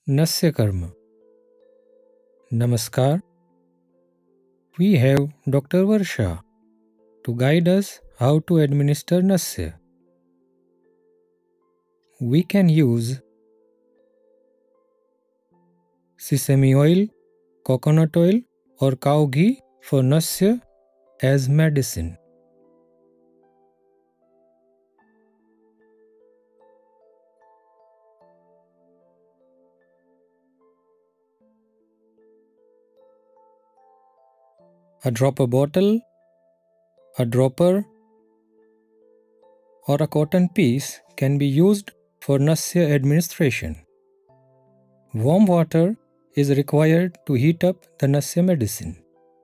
Nasya Karma. Namaskar. We have Dr. Varsha to guide us how to administer Nasya. We can use sesame oil, coconut oil or cow ghee for Nasya as medicine. A dropper bottle, a dropper or a cotton piece can be used for Nasya administration. Warm water is required to heat up the Nasya medicine.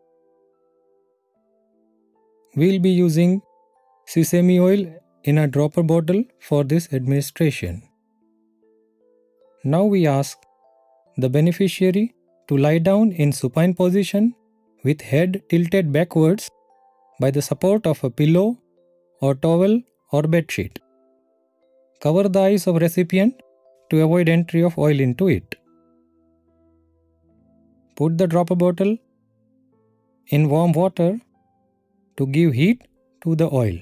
We'll be using sesame oil in a dropper bottle for this administration. Now we ask the beneficiary to lie down in supine position with head tilted backwards by the support of a pillow or towel or bedsheet. Cover the eyes of recipient to avoid entry of oil into it. Put the dropper bottle in warm water to give heat to the oil.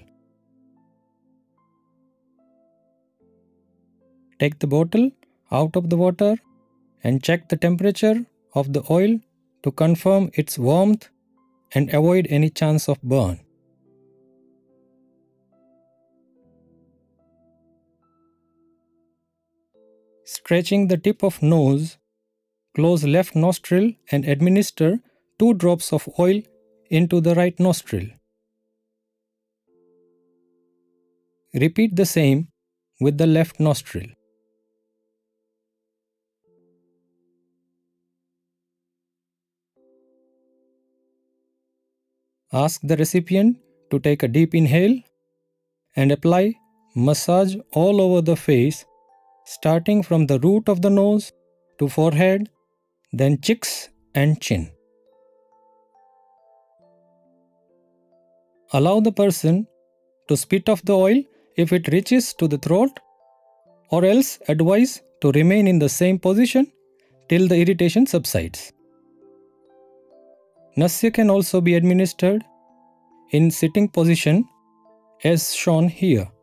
Take the bottle out of the water and check the temperature of the oil to confirm its warmth and avoid any chance of burn. Stretching the tip of nose, close left nostril and administer 2 drops of oil into the right nostril. Repeat the same with the left nostril. Ask the recipient to take a deep inhale and apply massage all over the face, starting from the root of the nose to forehead, then cheeks and chin. Allow the person to spit off the oil if it reaches to the throat, or else advise to remain in the same position till the irritation subsides. Nasya can also be administered in sitting position as shown here.